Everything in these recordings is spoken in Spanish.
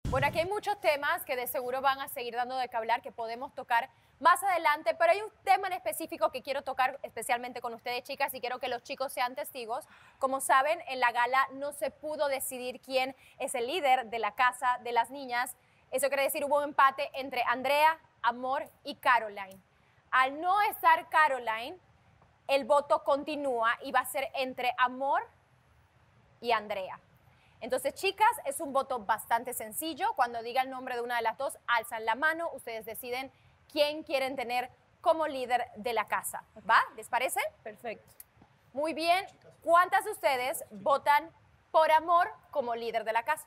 Bueno, aquí hay muchos temas que de seguro van a seguir dando de qué hablar, que podemos tocar más adelante, pero hay un tema en específico que quiero tocar especialmente con ustedes, chicas, y quiero que los chicos sean testigos. Como saben, en la gala no se pudo decidir quién es el líder de la casa de las niñas. Eso quiere decir hubo un empate entre Andrea, Amor y Caroline. Al no estar Caroline, el voto continúa y va a ser entre Amor y Andrea. Entonces, chicas, es un voto bastante sencillo. Cuando diga el nombre de una de las dos, alzan la mano. Ustedes deciden quién quieren tener como líder de la casa. ¿Va? ¿Les parece? Perfecto. Muy bien. ¿Cuántas de ustedes votan por Amor como líder de la casa?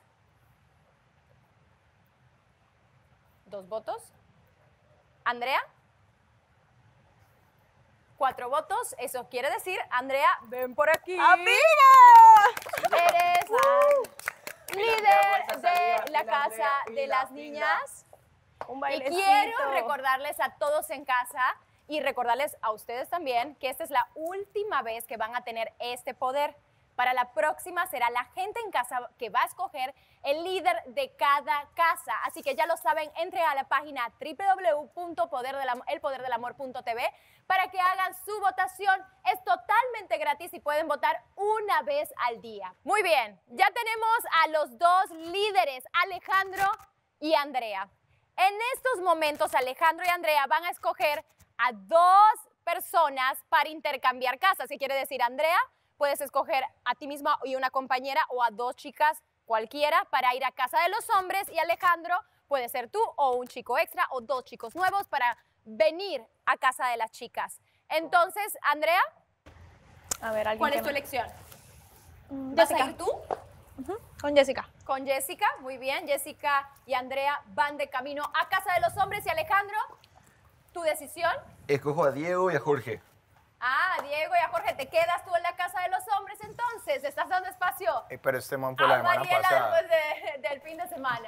2 votos. ¿Andrea? 4 votos. Eso quiere decir, Andrea, ven por aquí. ¡Amiga! Eres líder de la casa de las niñas. Un Y bailecito. quiero recordarles a todos en casa y recordarles a ustedes también que esta es la última vez que van a tener este poder. Para la próxima será la gente en casa que va a escoger el líder de cada casa. Así que ya lo saben, entre a la página www.elpoderdelamor.tv para que hagan su votación. Es totalmente gratis y pueden votar una vez al día. Muy bien, ya tenemos a los dos líderes, Alejandro y Andrea. En estos momentos, Alejandro y Andrea van a escoger a 2 personas para intercambiar casas. ¿Qué quiere decir, Andrea? Puedes escoger a ti misma y una compañera o a 2 chicas cualquiera para ir a casa de los hombres, y Alejandro puede ser tú o un chico extra o 2 chicos nuevos para venir a casa de las chicas. Entonces, Andrea, A ver, alguien ¿cuál que es tu me- elección? ¿Vas a Jessica. ir tú? Con Jessica. Con Jessica, muy bien. Jessica y Andrea van de camino a casa de los hombres. Y Alejandro, ¿tu decisión? Escojo a Diego y a Jorge. Ah, Diego y a Jorge, ¿te quedas tú en la casa de los hombres entonces? ¿Le estás dando espacio Pero este man fue la a semana Mariela pasada. después del fin de semana?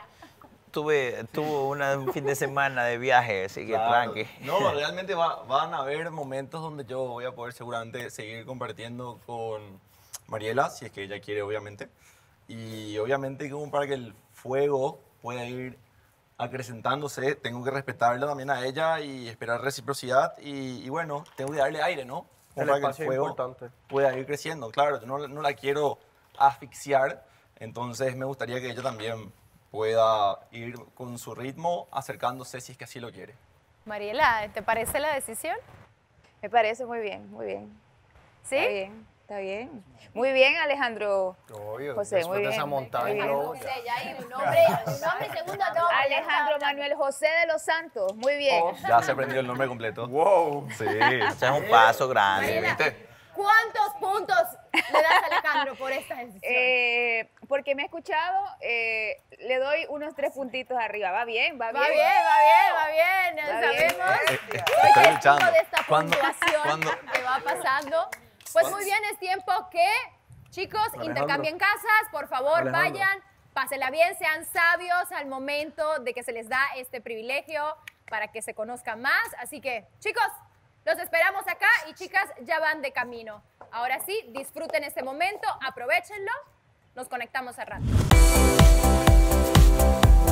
Tuvo un fin de semana de viaje, así que Claro. tranqui. No, realmente van a haber momentos donde yo voy a poder seguramente seguir compartiendo con Mariela, si es que ella quiere, obviamente. Y obviamente como para que el fuego pueda ir acrecentándose, tengo que respetarla también a ella y esperar reciprocidad. Y bueno, tengo que darle aire, ¿no? Como El para que el espacio es fuego importante. pueda ir creciendo. Claro, yo no la quiero asfixiar, entonces me gustaría que ella también pueda ir con su ritmo acercándose si es que así lo quiere. Mariela, ¿te parece la decisión? Me parece muy bien, muy bien. ¿Sí? Está bien, está bien. Muy bien, Alejandro. Obvio, José, después muy de bien. esa montada Muy en bien. globo, José, ya. ya hay un nombre, segundo nombre. Alejandro Manuel José de los Santos. Muy bien. Ya se aprendió el nombre completo. Wow. Sí. Ese es un paso grande. Mariela, ¿cuántos puntos le das a Alejandro por esta decisión? Porque me he escuchado, le doy unos 3 puntitos arriba. Va bien, va bien. Va bien, va bien, va bien. Ya Va bien. sabemos. Estoy Soy testigo luchando. de esta ¿Cuándo? puntuación que va pasando. Pues muy bien, es tiempo que, chicos, intercambien casas. Por favor, vayan, pásenla bien, sean sabios al momento de que se les da este privilegio para que se conozcan más. Así que, chicos, los esperamos acá y chicas ya van de camino. Ahora sí, disfruten este momento, aprovechenlo. Nos conectamos al rato.